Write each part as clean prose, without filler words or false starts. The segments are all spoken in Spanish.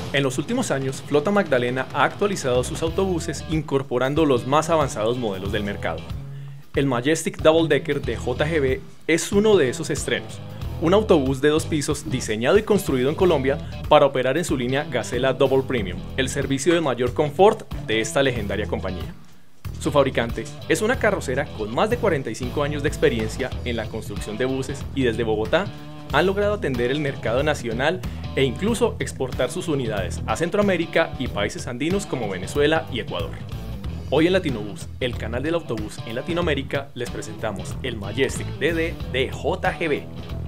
En los últimos años, Flota Magdalena ha actualizado sus autobuses incorporando los más avanzados modelos del mercado. El Majestic Double Decker de JGB es uno de esos estrenos, un autobús de 2 pisos diseñado y construido en Colombia para operar en su línea Gacela Double Premium, el servicio de mayor confort de esta legendaria compañía. Su fabricante es una carrocera con más de 45 años de experiencia en la construcción de buses y desde Bogotá han logrado atender el mercado nacional e incluso exportar sus unidades a Centroamérica y países andinos como Venezuela y Ecuador. Hoy en Latinobús, el canal del autobús en Latinoamérica, les presentamos el Majestic DD de JGB.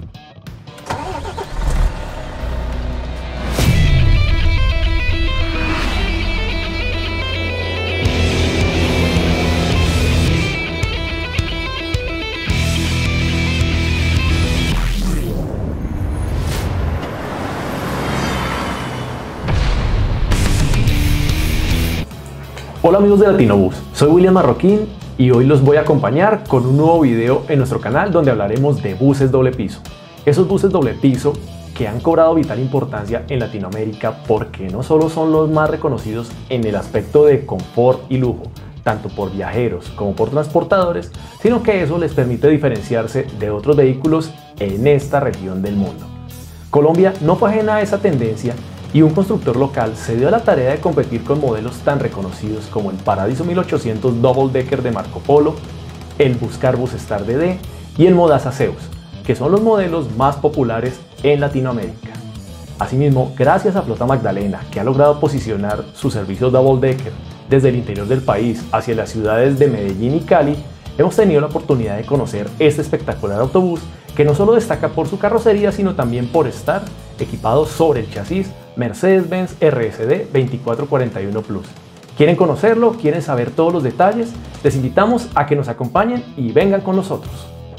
Hola amigos de Latinobús, soy William Marroquín y hoy los voy a acompañar con un nuevo video en nuestro canal donde hablaremos de buses doble piso. Esos buses doble piso que han cobrado vital importancia en Latinoamérica porque no solo son los más reconocidos en el aspecto de confort y lujo, tanto por viajeros como por transportadores, sino que eso les permite diferenciarse de otros vehículos en esta región del mundo. Colombia no fue ajena a esa tendencia y un constructor local se dio a la tarea de competir con modelos tan reconocidos como el Paradiso 1800 Double Decker de Marco Polo, el Buscarbus Star DD y el Modaza Zeus, que son los modelos más populares en Latinoamérica. Asimismo, gracias a Flota Magdalena, que ha logrado posicionar su servicio Double Decker desde el interior del país hacia las ciudades de Medellín y Cali, hemos tenido la oportunidad de conocer este espectacular autobús que no solo destaca por su carrocería, sino también por estar equipado sobre el chasis Mercedes-Benz RSD 2441 Plus. ¿Quieren conocerlo? ¿Quieren saber todos los detalles? Les invitamos a que nos acompañen y vengan con nosotros.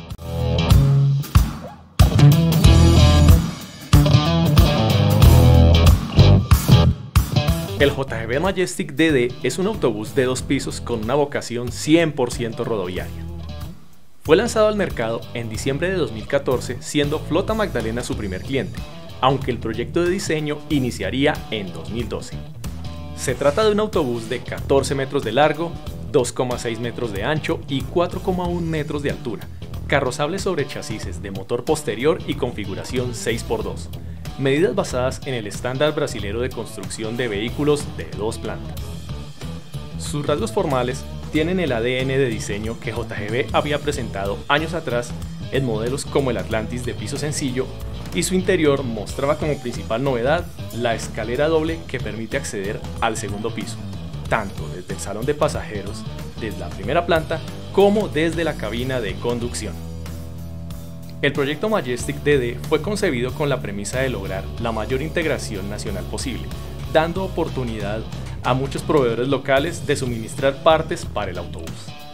El JGB Majestic DD es un autobús de 2 pisos con una vocación 100% rodoviaria. Fue lanzado al mercado en diciembre de 2014, siendo Flota Magdalena su primer cliente, aunque el proyecto de diseño iniciaría en 2012. Se trata de un autobús de 14 metros de largo, 2,6 metros de ancho y 4,1 metros de altura, carrozable sobre chasis de motor posterior y configuración 6x2, medidas basadas en el estándar brasilero de construcción de vehículos de 2 plantas. Sus rasgos formales tienen el ADN de diseño que JGB había presentado años atrás en modelos como el Atlantis de piso sencillo, y su interior mostraba como principal novedad la escalera doble que permite acceder al segundo piso, tanto desde el salón de pasajeros, desde la primera planta, como desde la cabina de conducción. El proyecto Majestic DD fue concebido con la premisa de lograr la mayor integración nacional posible, dando oportunidad a muchos proveedores locales de suministrar partes para el autobús.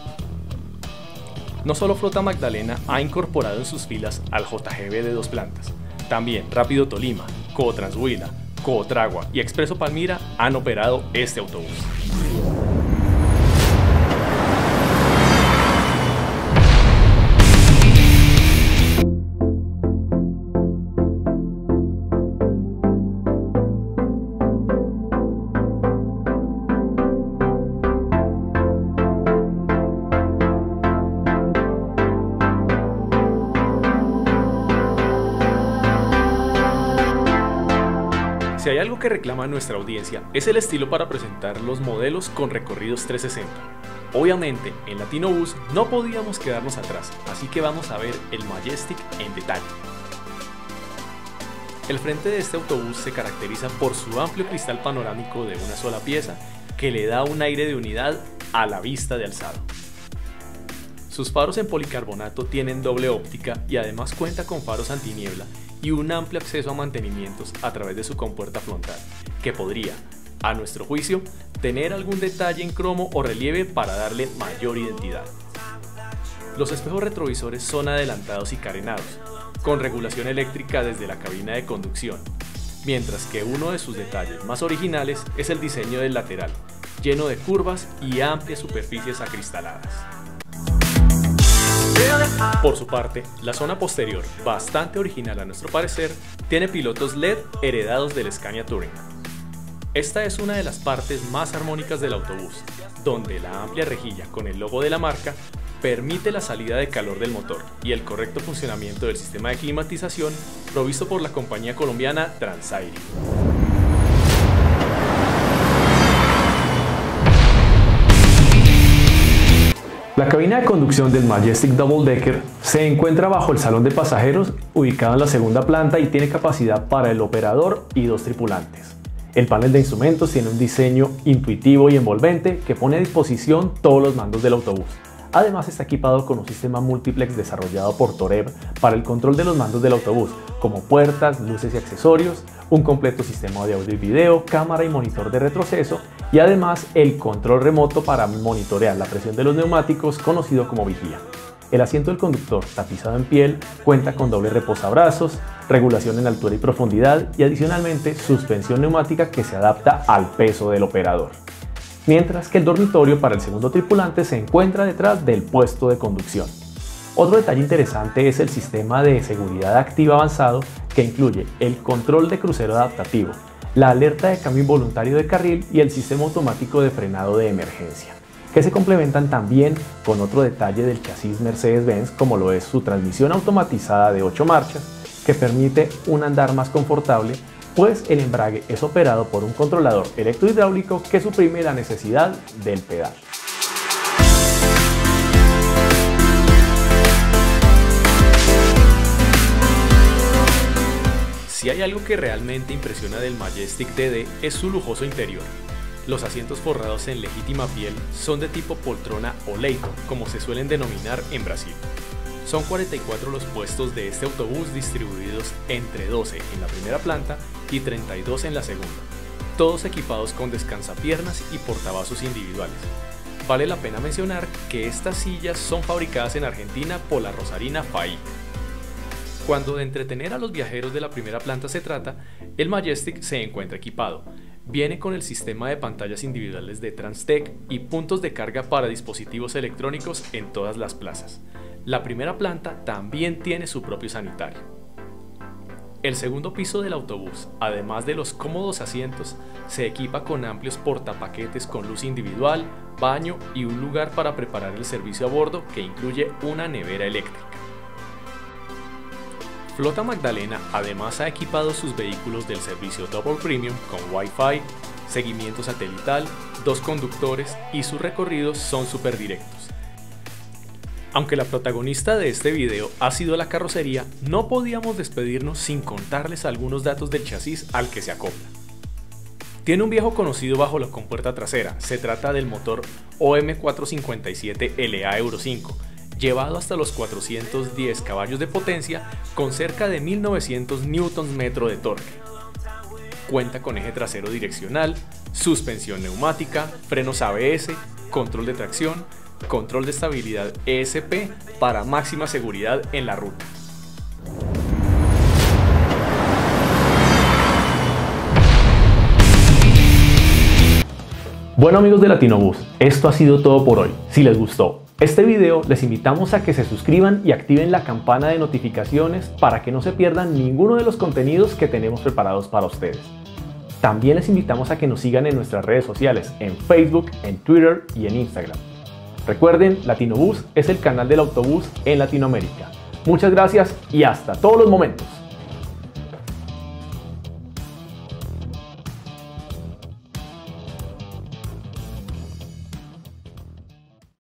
No solo Flota Magdalena ha incorporado en sus filas al JGB de 2 plantas, también Rápido Tolima, Cotrans Huila, Cotragua y Expreso Palmira han operado este autobús. Si hay algo que reclama nuestra audiencia es el estilo para presentar los modelos con recorridos 360. Obviamente, en Latinobús no podíamos quedarnos atrás, así que vamos a ver el Majestic en detalle. El frente de este autobús se caracteriza por su amplio cristal panorámico de una sola pieza, que le da un aire de unidad a la vista de alzado. Sus faros en policarbonato tienen doble óptica y además cuenta con faros antiniebla y un amplio acceso a mantenimientos a través de su compuerta frontal, que podría, a nuestro juicio, tener algún detalle en cromo o relieve para darle mayor identidad. Los espejos retrovisores son adelantados y carenados, con regulación eléctrica desde la cabina de conducción, mientras que uno de sus detalles más originales es el diseño del lateral, lleno de curvas y amplias superficies acristaladas. Por su parte, la zona posterior, bastante original a nuestro parecer, tiene pilotos LED heredados del Scania Touring. Esta es una de las partes más armónicas del autobús, donde la amplia rejilla con el logo de la marca permite la salida de calor del motor y el correcto funcionamiento del sistema de climatización provisto por la compañía colombiana Transair. La cabina de conducción del Majestic Double Decker se encuentra bajo el salón de pasajeros, ubicado en la segunda planta, y tiene capacidad para el operador y 2 tripulantes. El panel de instrumentos tiene un diseño intuitivo y envolvente que pone a disposición todos los mandos del autobús. Además está equipado con un sistema multiplex desarrollado por Torev para el control de los mandos del autobús, como puertas, luces y accesorios, un completo sistema de audio y video, cámara y monitor de retroceso, y además el control remoto para monitorear la presión de los neumáticos, conocido como vigía. El asiento del conductor, tapizado en piel, cuenta con doble reposabrazos, regulación en altura y profundidad y adicionalmente suspensión neumática que se adapta al peso del operador. Mientras que el dormitorio para el segundo tripulante se encuentra detrás del puesto de conducción. Otro detalle interesante es el sistema de seguridad activa avanzado, que incluye el control de crucero adaptativo, la alerta de cambio involuntario de carril y el sistema automático de frenado de emergencia, que se complementan también con otro detalle del chasis Mercedes-Benz, como lo es su transmisión automatizada de 8 marchas, que permite un andar más confortable, pues el embrague es operado por un controlador electrohidráulico que suprime la necesidad del pedal. Si hay algo que realmente impresiona del Majestic DD es su lujoso interior. Los asientos forrados en legítima piel son de tipo poltrona o leito, como se suelen denominar en Brasil. Son 44 los puestos de este autobús, distribuidos entre 12 en la primera planta y 32 en la segunda, todos equipados con descansapiernas y portavasos individuales. Vale la pena mencionar que estas sillas son fabricadas en Argentina por la Rosarina FAI. Cuando de entretener a los viajeros de la primera planta se trata, el Majestic se encuentra equipado. Viene con el sistema de pantallas individuales de Transtec y puntos de carga para dispositivos electrónicos en todas las plazas. La primera planta también tiene su propio sanitario. El segundo piso del autobús, además de los cómodos asientos, se equipa con amplios portapaquetes con luz individual, baño y un lugar para preparar el servicio a bordo que incluye una nevera eléctrica. Flota Magdalena además ha equipado sus vehículos del servicio Double Premium con Wi-Fi, seguimiento satelital, 2 conductores y sus recorridos son súper directos. Aunque la protagonista de este video ha sido la carrocería, no podíamos despedirnos sin contarles algunos datos del chasis al que se acopla. Tiene un viejo conocido bajo la compuerta trasera, se trata del motor OM457LA Euro 5, llevado hasta los 410 caballos de potencia con cerca de 1900 Nm de torque. Cuenta con eje trasero direccional, suspensión neumática, frenos ABS, control de tracción, control de estabilidad ESP para máxima seguridad en la ruta. Bueno amigos de Latinobus, esto ha sido todo por hoy. Si les gustó este video, les invitamos a que se suscriban y activen la campana de notificaciones para que no se pierdan ninguno de los contenidos que tenemos preparados para ustedes. También les invitamos a que nos sigan en nuestras redes sociales, en Facebook, en Twitter y en Instagram. Recuerden, Latinobus es el canal del autobús en Latinoamérica. Muchas gracias y hasta todos los momentos.